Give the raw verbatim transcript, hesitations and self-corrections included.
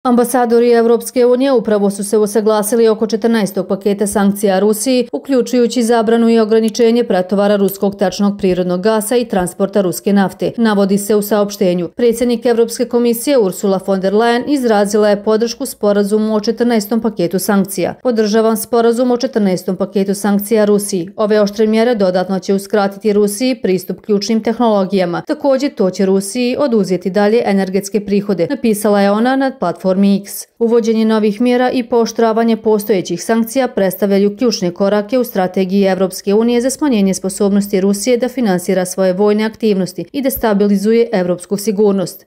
Ambasadori Evropske unije upravo su se usaglasili oko četrnaestog paketa sankcija Rusiji, uključujući zabranu i ograničenje pretovara ruskog tečnog prirodnog gasa i transporta ruske nafte, navodi se u saopštenju. Predsjednik Evropske komisije Ursula von der Leyen izrazila je podršku sporazumu o četrnaestom paketu sankcija. Podržavam sporazum o četrnaestom paketu sankcija Rusiji. Ove oštre mjere dodatno će uskratiti Rusiji pristup ključnim tehnologijama. Također to će Rusiji oduzeti dalje energetske prihode, napisala je ona na platformi X. Uvođenje novih mjera i pooštravanje postojećih sankcija predstavljaju ključne korake u strategiji Evropske unije za smanjenje sposobnosti Rusije da finansira svoje vojne aktivnosti i destabilizuje evropsku sigurnost.